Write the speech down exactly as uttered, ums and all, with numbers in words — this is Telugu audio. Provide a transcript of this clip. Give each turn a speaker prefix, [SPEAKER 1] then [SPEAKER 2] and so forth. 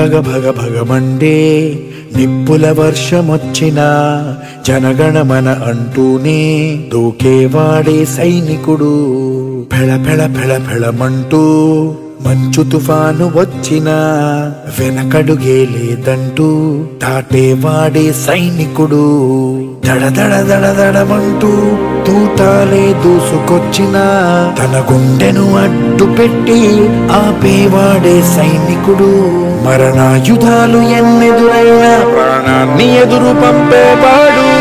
[SPEAKER 1] భగ భగ భగమండే నిప్పుల వర్షమొచ్చినా జనగణమన అంటూనే దూకేవాడే సైనికుడు. ఫెళ ఫెళ ఫెళ ఫెళమంటూ మంచు తుఫాను వచ్చినా వెనకడుగే లేదంటూ దాటేవాడే సైనికుడు. దడ దడ దడ దడమంటూ తూటాలే దూసుకొచ్చినా తన గుండెను అడ్డు పెట్టి ఆపేవాడే సైనికుడు. మరణాయుధాలు ఎన్నెదురైనా ప్రాణాన్ని ఎదురు పంపేవాడు.